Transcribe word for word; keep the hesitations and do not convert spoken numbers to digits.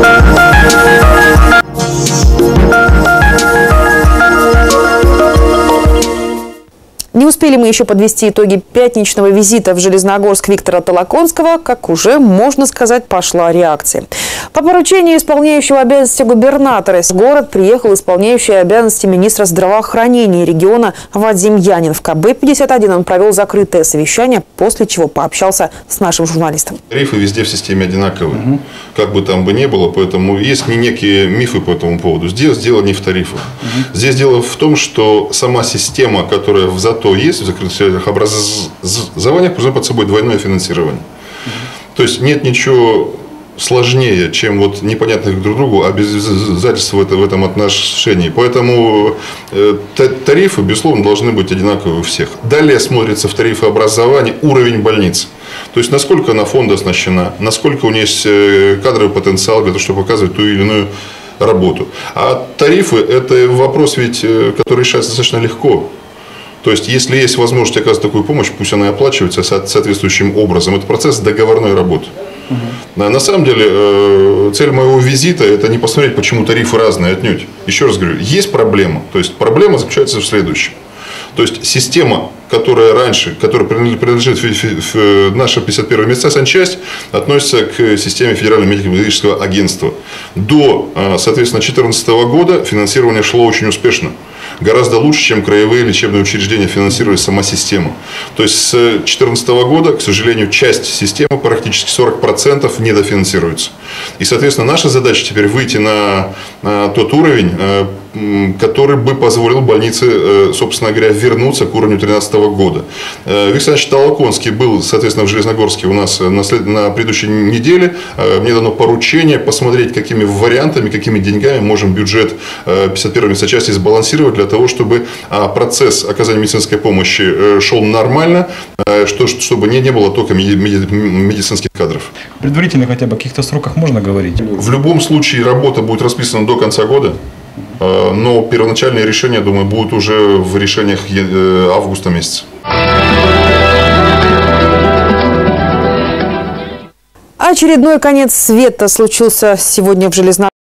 Не успели мы еще подвести итоги пятничного визита в Железногорск Виктора Толоконского, как уже, можно сказать, пошла реакция. По поручению исполняющего обязанности губернатора в город приехал исполняющий обязанности министра здравоохранения региона Вадим Янин. В ка бэ пятьдесят один он провел закрытое совещание, после чего пообщался с нашим журналистом. Тарифы везде в системе одинаковые, угу. как бы там бы ни было, поэтому есть не некие мифы по этому поводу. Здесь дело не в тарифах. Угу. Здесь дело в том, что сама система, которая в зато есть в закрытых образованиях, должна под собой двойное финансирование. То есть нет ничего сложнее, чем вот непонятных друг другу обязательства в этом отношении. Поэтому тарифы, безусловно, должны быть одинаковые у всех. Далее смотрится в тарифы образования уровень больниц. То есть насколько она фондом оснащена, насколько у нее есть кадровый потенциал для того, чтобы показывать ту или иную работу. А тарифы – это вопрос, ведь, который решается достаточно легко. То есть, если есть возможность оказать такую помощь, пусть она и оплачивается соответствующим образом. Это процесс договорной работы. Угу. На самом деле, цель моего визита – это не посмотреть, почему тарифы разные, отнюдь. Еще раз говорю, есть проблема. То есть, проблема заключается в следующем. То есть, система, которая раньше, которая принадлежит в наша пятьдесят первая медицинская санчасть, относится к системе Федерального медико-биологического агентства. До, соответственно, две тысячи четырнадцатого года финансирование шло очень успешно. Гораздо лучше, чем краевые лечебные учреждения финансирует сама система. То есть, с две тысячи четырнадцатого года, к сожалению, часть системы, практически сорок процентов, недофинансируется. И, соответственно, наша задача теперь выйти на, на тот уровень, который бы позволил больнице, собственно говоря, вернуться к уровню две тысячи тринадцатого года. Виктор Александрович Толоконский был, соответственно, в Железногорске у нас на, след... на предыдущей неделе. Мне дано поручение посмотреть, какими вариантами, какими деньгами можем бюджет пятьдесят первой медицинской части сбалансировать для того, чтобы процесс оказания медицинской помощи шел нормально, чтобы не, не было тока медицинских кадров. Предварительно хотя бы о каких-то сроках можно говорить? В любом случае работа будет расписана до конца года. Но первоначальные решения, думаю, будут уже в решениях августа месяца. Очередной конец света случился сегодня в Железногорске.